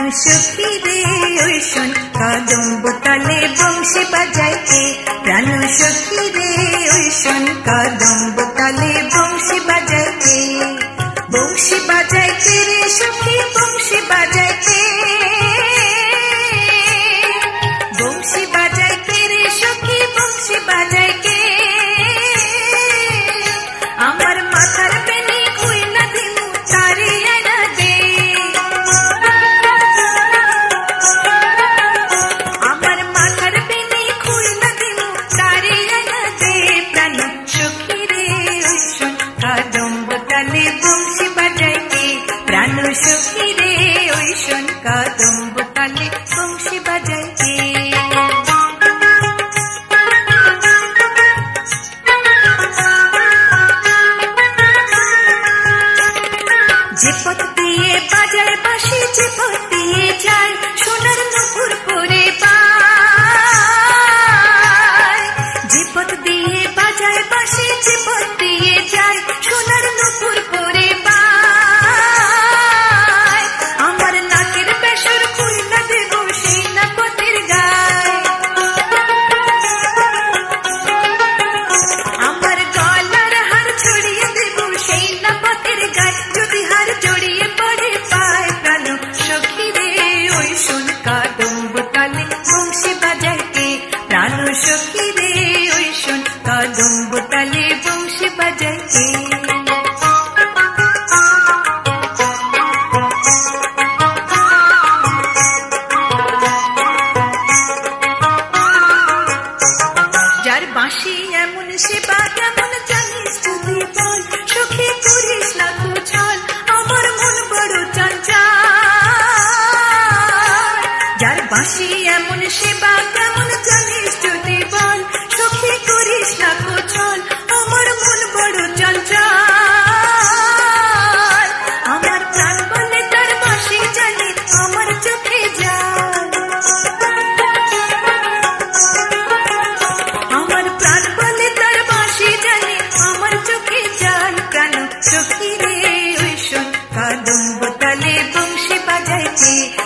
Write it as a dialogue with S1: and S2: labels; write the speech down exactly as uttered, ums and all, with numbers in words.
S1: সখী রে ওই শোন কদম্ব তলে বংশী বাজায় কে, প্রাণ সখী রে ওই শোন কদম্ব তলে বংশী বাজায় কে, বংশী বাজায় কে রে সখী বংশী বাজায় কে, বংশী বাজায় কে রে সখী বংশী বাজায় কে, আমার মাথার বেনি খুই না দিমু তারে আনা দে, আমার মাথার বেনি খুই না দিমু তারে আনা দে, প্রাণ সখী রে ওই শোন কদম্ব তলে বংশী বাজায় কে, প্রাণ সখী রে ওই শোন কদম্ব তলে বংশী বাজায় কে। যে পথ দিয়ে বাজায় বাঁশি, যে পথ দিয়ে যায় সোনার নুপুর পরে পায়, যে পথ দিয়ে বাজায় বাঁশি, যে পথ দিয়ে যায় সোনার নুপুর পরে পায়, আমার নাকের বেসর খুই না দেব সেই না পথের গায়, আমার গলার হার ছড়িয়ে দেব সেই না পথের গায়, যদি হার জড়িয়ে পড়ে পায়, প্রাণ সখী রে ওই শোন কদম্ব তলে বংশী বাজায় কে, প্রাণ সখী রে ওই শোন কদম্ব তলে বংশী বাজায় কে। যার বাঁশি এমন সেবা কেমন জানিস যদি বল, সখী করিস না কুছল আমার মন বড় চঞ্চল, যার বাঁশি এমন সেবা কেমন জানিস যদি বল, সখী করিস না কুছল আমার মন বড় চঞ্চল, আমার প্রাণ বলে তার বাঁশি জানি আমার চোখে জল, আমার প্রাণ বলে তার বাঁশি জানি আমার চোখে জল, প্রাণ সখী রে ওই শোন কদম্ব তলে বংশী বাজায় কে,